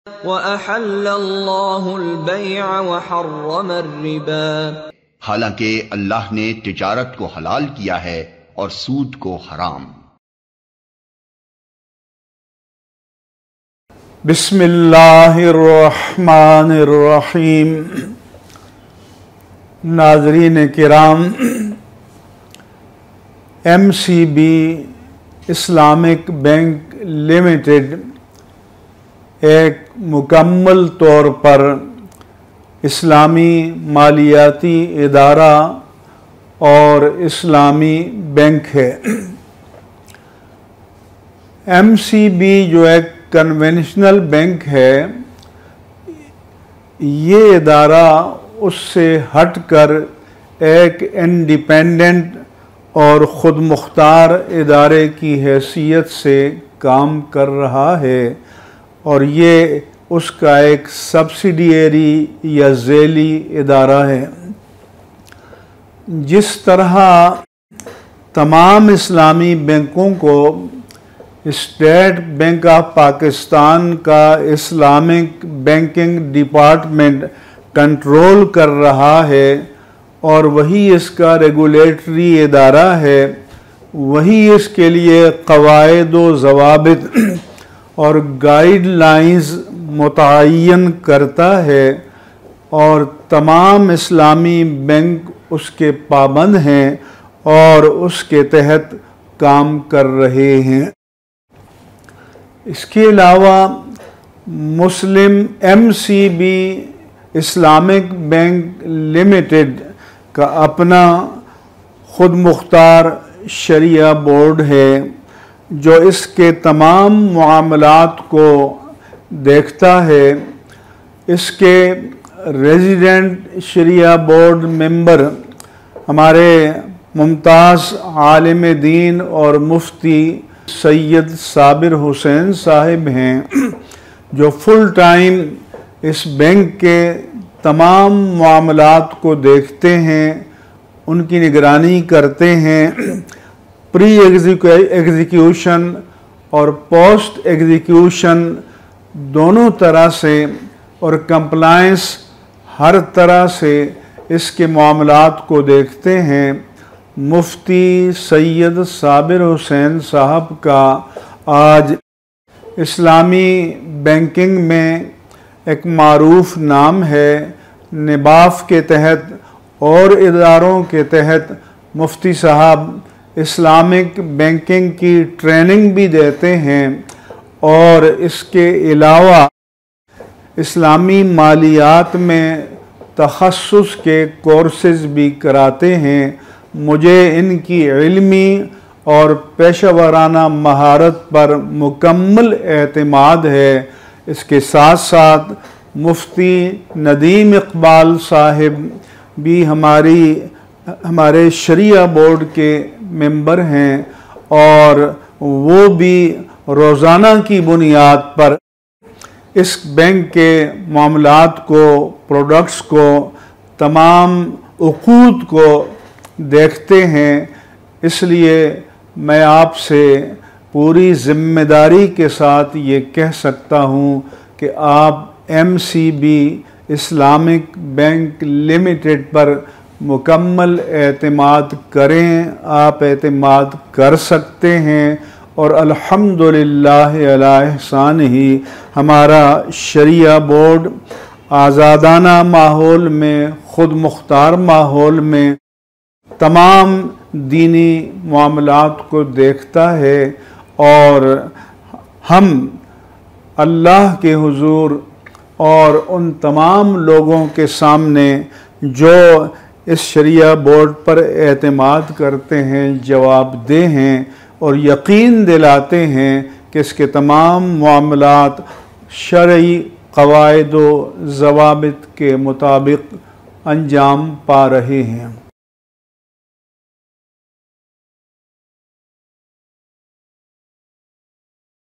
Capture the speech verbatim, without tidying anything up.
व अहल्लल्लाहुल बैअ व हर्रमर रिबा। हालांकि अल्लाह ने तिजारत को हलाल किया है और सूद को हराम। बिस्मिल्लाहिर्रहमानिर्रहीम। नाज़रीन किराम, M C B Islamic bank limited एक मुकम्मल तौर पर इस्लामी मालियाती इदारा और इस्लामी बैंक है। एम सी बी जो एक कन्वेंशनल बैंक है, ये इदारा उससे हटकर एक इंडिपेंडेंट और ख़ुद मुख्तार इदारे की हैसियत से काम कर रहा है और ये उसका एक सब्सिडियरी या ज़ैली इदारा है। जिस तरह तमाम इस्लामी बैंकों को स्टेट बैंक ऑफ पाकिस्तान का इस्लामिक बैंकिंग डिपार्टमेंट कंट्रोल कर रहा है और वही इसका रेगुलेटरी इदारा है, वही इसके लिए क़वाइद व ज़वाबित और गाइडलाइंस मुतय्यन करता है और तमाम इस्लामी बैंक उसके पाबंद हैं और उसके तहत काम कर रहे हैं। इसके अलावा मुस्लिम M C B Islamic bank limited का अपना खुद मुख्तार शरिया बोर्ड है जो इसके तमाम मामलात को देखता है। इसके रेजिडेंट शरिया बोर्ड मेंबर हमारे मुमताज़ आलिम दीन और मुफ्ती सैयद साबिर हुसैन साहिब हैं, जो फुल टाइम इस बैंक के तमाम मामलात को देखते हैं, उनकी निगरानी करते हैं। प्री एग्जीक्यूशन और पोस्ट एग्जीक्यूशन दोनों तरह से और कंप्लायंस हर तरह से इसके मामलात को देखते हैं। मुफ्ती सैयद साबिर हुसैन साहब का आज इस्लामी बैंकिंग में एक मारूफ नाम है। निबाफ के तहत और इदारों के तहत मुफ्ती साहब इस्लामिक बैंकिंग की ट्रेनिंग भी देते हैं और इसके अलावा इस्लामी मालियात में तखस्सुस के कोर्सेज़ भी कराते हैं। मुझे इनकी इल्मी और पेशेवराना महारत पर मुकम्मल एतमाद है। इसके साथ साथ मुफ्ती नदीम इकबाल साहिब भी हमारी हमारे शरिया बोर्ड के मेंबर हैं और वो भी रोज़ाना की बुनियाद पर इस बैंक के मामलात को, प्रोडक्ट्स को, तमाम उकूद को देखते हैं। इसलिए मैं आपसे पूरी ज़िम्मेदारी के साथ ये कह सकता हूँ कि आप M C B Islamic bank limited पर मुकम्मल एतमाद करें। आप एतमाद कर सकते हैं और अल्हम्दुलिल्लाह अला एहसान ही हमारा शरिया बोर्ड आज़ादाना माहौल में, ख़ुद मुख्तार माहौल में तमाम दीनी मामलात को देखता है और हम अल्लाह के हुजूर और उन तमाम लोगों के सामने जो इस शरिया बोर्ड पर एतमाद करते हैं जवाबदेह हैं और यकीन दिलाते हैं कि इसके तमाम मामलात शरई क़वाइद व ज़वाबित के मुताबिक अंजाम पा रहे हैं।